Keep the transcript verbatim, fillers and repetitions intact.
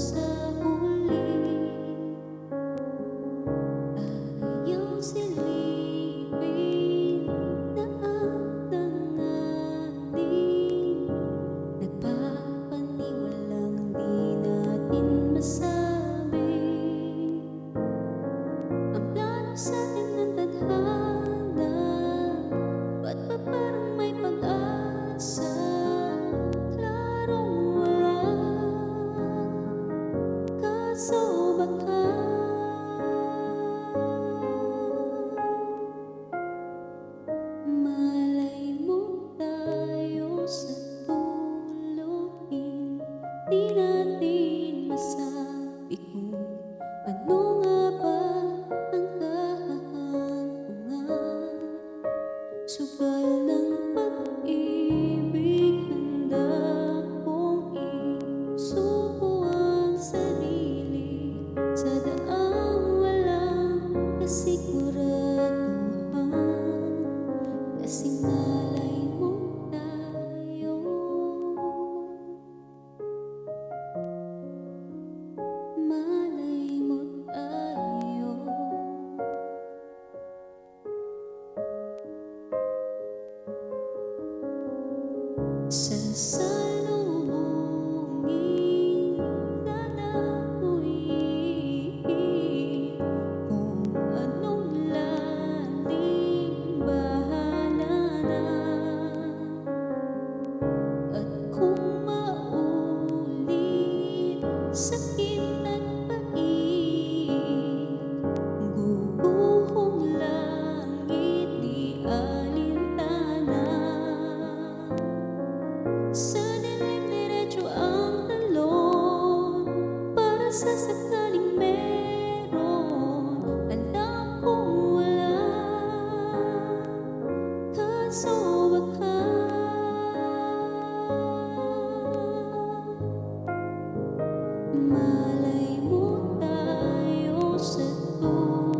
sa huli. Ayaw silipin na ang tanganin. Nagpapaniwalang di natin masabi ang plano sa'tin ng tadhana. Ba't ba parang may pag-asa? Klarong wala, kaso baka malay mo tayo sa tuluhin. Di natin masabi kung ano nga ba ang kahantungan. Sugal ng pag-ibig, handa kong isuko ang sarili sa daang walang kasiguraduhan. Kasi malay mo tayo, malay mo tayo. Sasalubungin, dadapuin, kung anong lalim bahala na. At kung maulit sakit at pait, guguhong langit di alintana. Sa dilim diretso ang talon, para sa sakaling meron. Alam kong wala, kaso baka malay mo tayo sa tulong.